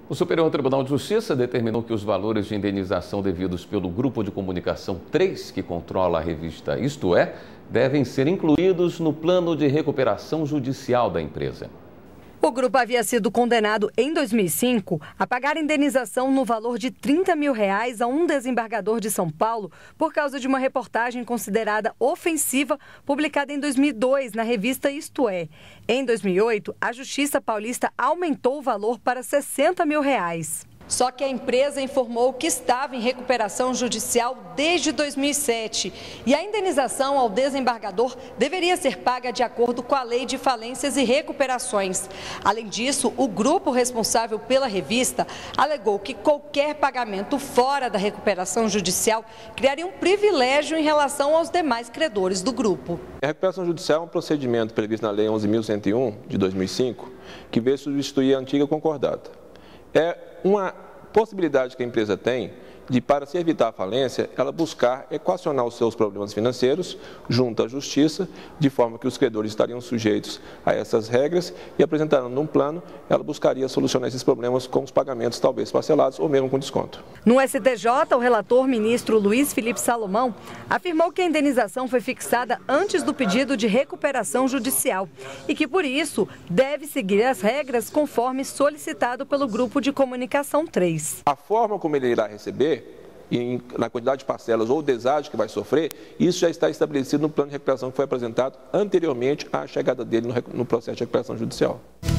O Superior Tribunal de Justiça determinou que os valores de indenização devidos pelo Grupo de Comunicação 3, que controla a revista Isto É, devem ser incluídos no plano de recuperação judicial da empresa. O grupo havia sido condenado em 2005 a pagar indenização no valor de R$30 mil a um desembargador de São Paulo por causa de uma reportagem considerada ofensiva publicada em 2002 na revista Isto É. Em 2008, a Justiça Paulista aumentou o valor para R$60 mil. Só que a empresa informou que estava em recuperação judicial desde 2007 e a indenização ao desembargador deveria ser paga de acordo com a Lei de Falências e Recuperações. Além disso, o grupo responsável pela revista alegou que qualquer pagamento fora da recuperação judicial criaria um privilégio em relação aos demais credores do grupo. A recuperação judicial é um procedimento previsto na Lei 11.101 de 2005 que veio substituir a antiga concordata. É uma possibilidade que a empresa tem de, para se evitar a falência, ela buscar equacionar os seus problemas financeiros junto à justiça, de forma que os credores estariam sujeitos a essas regras e, apresentando um plano, ela buscaria solucionar esses problemas com os pagamentos talvez parcelados ou mesmo com desconto. No STJ, o relator ministro Luiz Felipe Salomão afirmou que a indenização foi fixada antes do pedido de recuperação judicial e que, por isso, deve seguir as regras conforme solicitado pelo Grupo de Comunicação 3. A forma como ele irá receber, na quantidade de parcelas ou deságio que vai sofrer, isso já está estabelecido no plano de recuperação que foi apresentado anteriormente à chegada dele no processo de recuperação judicial.